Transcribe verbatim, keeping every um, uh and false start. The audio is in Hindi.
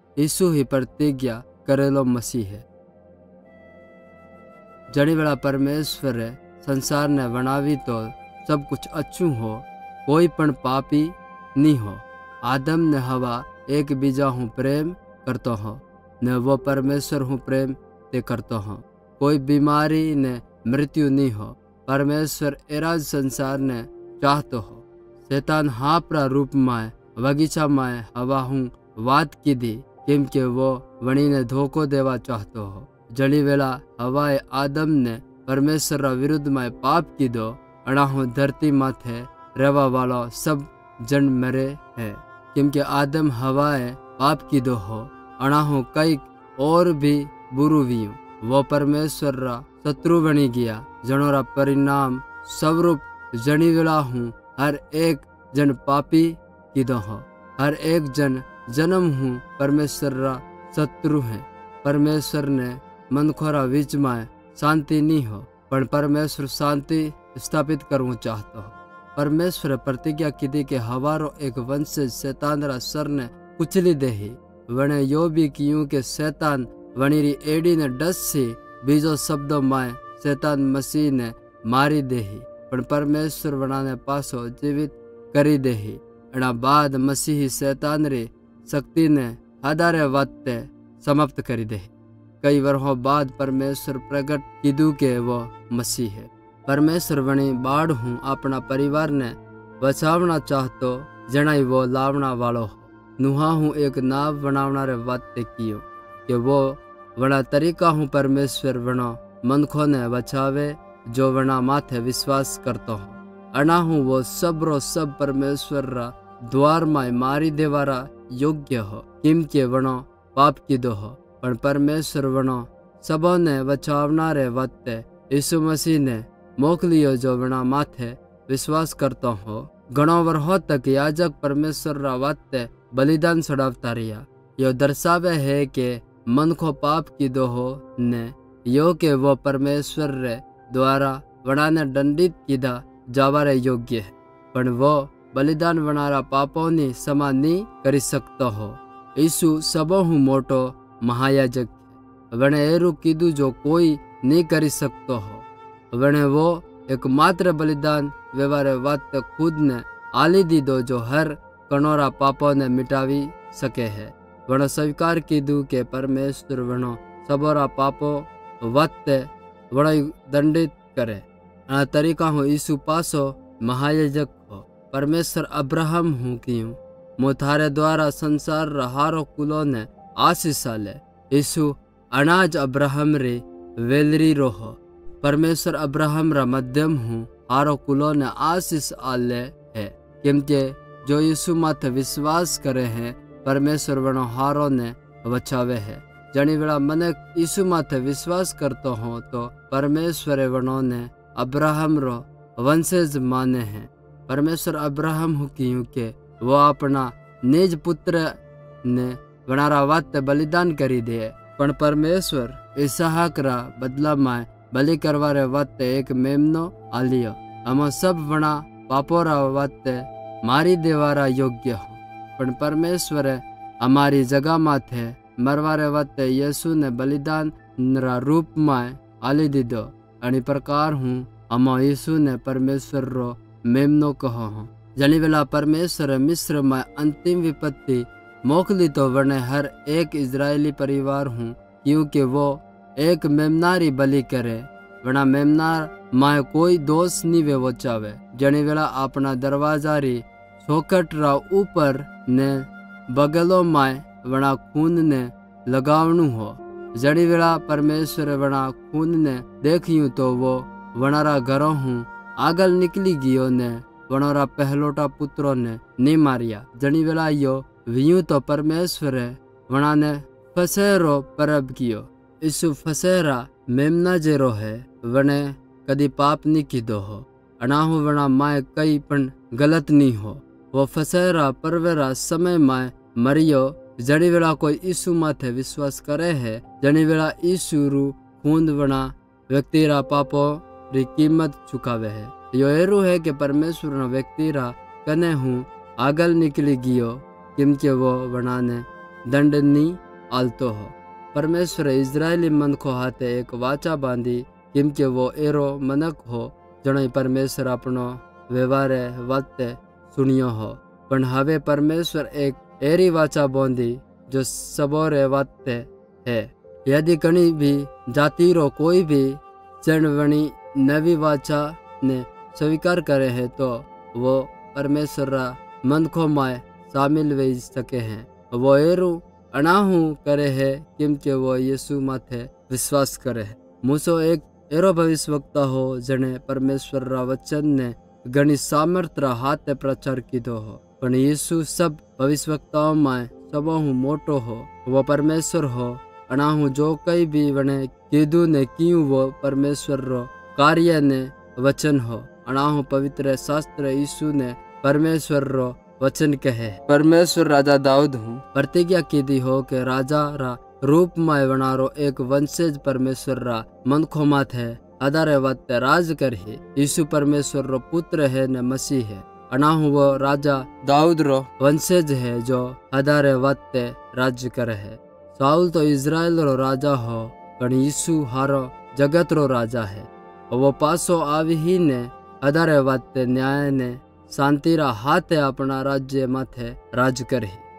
यीशु ही प्रतिज्ञा करेलो मसीह है। जड़ी वेला परमेश्वर संसार ने बनावी तो सब कुछ अच्छू हो, कोई पण पापी नहीं हो। आदम ने हवा एक बीजा हूँ प्रेम करतो हो ने वो परमेश्वर हूँ प्रेम ते करतो हो। कोई बीमारी ने मृत्यु नहीं हो। परमेश्वर एराज संसार ने चाहतो हो। शैतान हापरा रूप में बगीचा में हवा हूँ बात की दी, केम के वो वणी ने धोखो देवा चाहतो हो। जड़ी वेला हवाए आदम ने परमेश्वर विरुद्ध में पाप की दो, अणाहू धरती माथे रहवा वालो सब जन मरे है, क्योंकि आदम हवाए पाप की दो हो। अणाहू कई और भी बुरु वियू, वो परमेश्वर रा शत्रु बनी गया। जनोरा परिणाम स्वरूप जनी वेला हूँ हर एक जन पापी की दो हो। हर एक जन जन्म हूँ परमेश्वर रा शत्रु है। परमेश्वर ने मनखोरा बीच में शांति नहीं हो, पर परमेश्वर शांति स्थापित करना चाहता हो। परमेश्वर प्रतिज्ञा की दी के हवारो एक वंशज शैतान रा सर ने कुचली देही। वने यो भी कियूं के शैतान वनीरी एडी ने डस से बीजो शब्दों में शैतान मसीह ने मारी देही, पर परमेश्वर वनाने पासो जीवित करी देही। एना बाद मसीही शैतान रे शक्ति ने हदारे वाते समाप्त करी देही। कई वर्षों बाद परमेश्वर प्रकट कीधु के वो मसीह है। परमेश्वर वणी बाढ़ हूँ अपना परिवार ने बचावना चाहतो, जनाई वो लावना वालो हो। नुहा हूँ एक नाव बनावना रे वाते कियो कि वो वना तरीका हूँ परमेश्वर वनो मनखो ने बचावे जो वना माथे विश्वास करतो हो। अना हूँ वो सबरो सब परमेश्वर रा द्वार में मारी देवारा योग्य हो, किम के वनो पाप की दो हो। पर परमेश्वर वनो सबों ने बचावना रे वाते यीशु मसीह ने मोकलियो जो वना माथे विश्वास करतो हो। घणो वर्षों तक याजक परमेश्वर रा वाते बलिदान चढ़ावता रिया। यो दर्शावे है कि मनखो पाप की दो हो ने यो के वो परमेश्वर रे द्वारा वना ने दंडित कीधा जावारे योग्य है, पर वो बलिदान वनारा पापों नी समा नहीं करी सकतो हो। यीशु सबों हूँ मोटो महायाजक है। वने एरू कीधु जो कोई नहीं करी सकतो हो। वने वो एकमात्र बलिदान व्यवहार वात खुद ने आली दी दो जो हर कनोरा पापों ने मिटावी सके है। वनो स्वीकार कीधु के परमेश्वर वनो सबोरा पापों वाते वनो दंडित करे। आ तरीका हूँ यीशु पासो महायाजक हो। परमेश्वर अब्राहम हूँ क्यों मोथारे द्वारा संसार रहारो कुलो ने आशीष आले। यीशु अनाज अब्राहम रे वेलरी रो हो। परमेश्वर अब्राहम रा मध्यम हूँ हारो कुलो ने आशीष आले है, क्योंकि जो यीशु माथे विश्वास करे हैं परमेश्वर वनो हारो ने बचावे है। जनी वेला मने यीशु माथे विश्वास करतो हो तो परमेश्वर वनो ने अब्राहम रो वंशज माने हैं। परमेश्वर अब्राहम हूँ क्यों के वो अपना निज पुत्र ने वनारा वाते बलिदान करी दे, पण परमेश्वर इसहाक रा बदला में बलि करवारे वाते एक मेमनो आलियो। हम सब वना पापोरा वाते मारी देवारा योग्य हो, पण परमेश्वर हमारी जगह माथे मरवारे वाते यीशु ने बलिदान रा रूप में आली दीदो। अनी प्रकार हूँ हम यीशु ने परमेश्वर रो मेमनो कहो हो। जनी वेला परमेश्वर मिस्र में अंतिम विपत्ति मोकली तो वने हर एक इजरायली परिवार हूँ क्योंकि वो एक मेमनारी बलि करे। वना मेमनार माए कोई दोष नहीं वे वो चावे। जनी वेला अपना दरवाजा री चौखट रा ऊपर ने बगलो माए वना खून ने लगावनु हो। जनी वेला परमेश्वर वना खून ने देखियो तो वो वनारा घरों हूँ आगल निकली गियो ने वनोरा पहलोटा पुत्रों ने नहीं मारिया। जनी वेला यो वियू तो परमेश्वर वना ने फसेरो परब कियो। यीशु फसेरा मेमना जेरो है वने कदी पाप नहीं कीधो हो। अनाहु वना माए कई पण गलत नहीं हो। वो फसेरा परवेरा समय माए मरियो। जनी वेला कोई यीशु माथे विश्वास करे है, जनी वेला यीशु रू खून वना व्यक्ति रा पापों री कीमत चुकावे है। यो एरू है कि परमेश्वर न व्यक्ति रा कने हूँ आगल निकली गियो, क्योंकि वो वना ने दंड नी आलतो हो। परमेश्वर इजरायली मनखो हाथे एक वाचा बांधी केम के वो एरो मनक हो जणो परमेश्वर अपनो व्यवहार वाते सुनियो हो। पण हवे परमेश्वर एक एरी वाचा बांधी जो सबोरे वाते है। यदि कणी भी जाति रो कोई भी चरणवणी नवी वाचा ने स्वीकार करे है तो वो परमेश्वर रा मनखो माय शामिल वे सके हैं। वो एरू अनाहू करे है किम के वो यीशु माथे विश्वास करे है। मूसो एक एरो भविष्यवक्ता हो जने परमेश्वर रा वचन ने घणी सामर्थ रा हाथ प्रचार कीधो हो। पण यीशु सब भविष्यवक्ताओं में सबहू मोटो हो। वो परमेश्वर हो। अनाहू जो कई भी वने कीधु ने क्यों वो परमेश्वर रो कार्य ने वचन हो। अनाहू पवित्र शास्त्र यीशु ने परमेश्वर रो वचन कहे। परमेश्वर राजा दाऊद हूँ प्रतिज्ञा कीधी हो के राजा रा रूप में वनारो एक वंशज परमेश्वर रा मनखो माथ है आधारे वाते राज कर है। यीशु परमेश्वर रो पुत्र है न मसीह है। अनाहू वो राजा दाऊद रो वंशज है जो आधारे वाते राज्य करे है। साउल तो इजराइल रो राजा हो पण यीशु हारो जगत रो राजा है। वो पासो आवी ही ने आधारे वाते न्याय ने शांति रा हाथे अपना राज्य माथे राज करे।